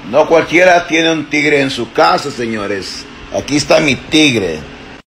No cualquiera tiene un tigre en su casa, señores. Aquí está mi tigre.